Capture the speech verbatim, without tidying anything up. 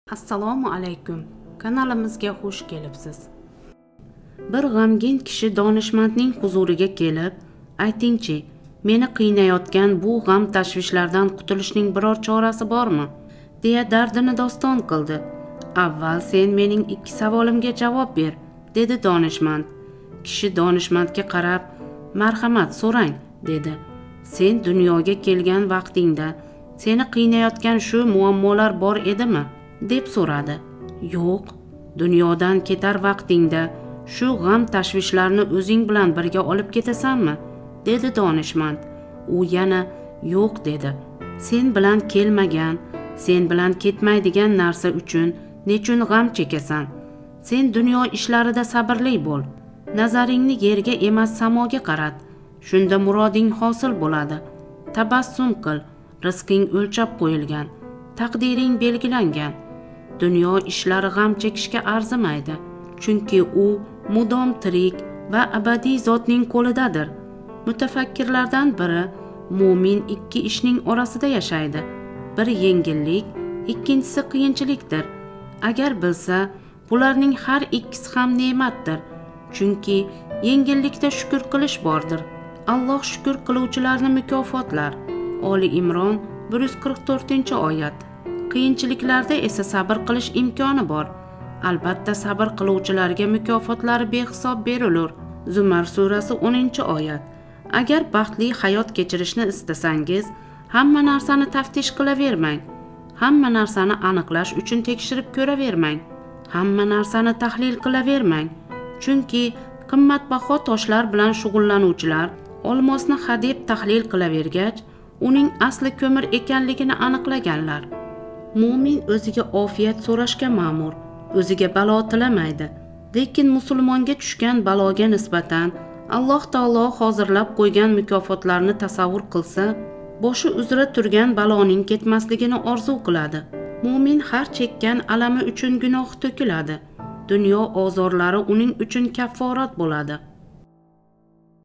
Assalomu alaykum. Kanalimizga xush kelibsiz. Bir g'amgin kishi donishmandning huzuriga kelib, "Aytingchi, meni qiynayotgan bu g'am tashvishlardan qutulishning biror chorasi bormi?" deya dardini doston qildi. "Avval sen mening ikki savolimga javob ber", dedi donishmand. Kishi donishmandga qarab, "Marhamat so'rang", dedi. "Sen dunyoga kelgan vaqtingda seni qiynayotgan shu muammolar bor edimi?" deb so'radi. "Yo'q, dunyodan ketar vaqtingda shu g'am tashvishlarni o'zing bilan birga olib ketasanmi?" dedi donishmand. U yana "Yo'q", dedi. "Sen bilan kelmagan, sen bilan ketmaydigan narsa uchun nechun g'am chekasan? Sen dunyo ishlarida sabrli bo'l. Nazaringni yerga emas, samoga qarat. Shunda muroding hosil bo'ladi. Tabassum qil. Rizqing o'lchab qo'yilgan, taqdiring belgilangan. Dunyo ishlari g'am chekishga arzimaydi, chunki u mudom tirik va abadiy zotning qo'lidadir." Mutafakkirlardan biri "Mu'min ikki ishning orasida yashaydi. Biri yengillik, ikkinchisi qiyinchilikdir. Agar bilsa, bularning har ikkisi ham ne'matdir. Chunki yengillikda shukr qilish bordir. Alloh shukr qiluvchilarni mukofotlar." Oli Imron bir yuz qirq to'rtinchi oyat. Qiyinchiliklarda esa sabr qilish imkoni bor. Albatta sabr qiluvchilarga mukofotlari behisob berilur. Zumar surasi o'ninchi oyat. Agar baxtli hayot kechirishni istasangiz, hamma narsani taftish qilavermang. Hamma narsani aniqlash uchun tekshirib ko'ravermang. Hamma narsani tahlil qilavermang. Chunki qimmatbaho toshlar bilan shug'ullanuvchilar olmosni hadeb tahlil qilavergach, uning asli ko'mir ekanligini aniqlaganlar. Mu'min o'ziga ofiyat so'rashga ma'mur, o'ziga balo tilamaydi. Lekin musulmonga tushgan baloga nisbatan Alloh taolo hozirlab qo'ygan mukofotlarni tasavvur qilsa, boshi uzra turgan baloning ketmasligini orzu qiladi. Mu'min har chekkan alami uchun gunoh to'kiladi. Dunyo ozorlari uning uchun kafforat bo'ladi.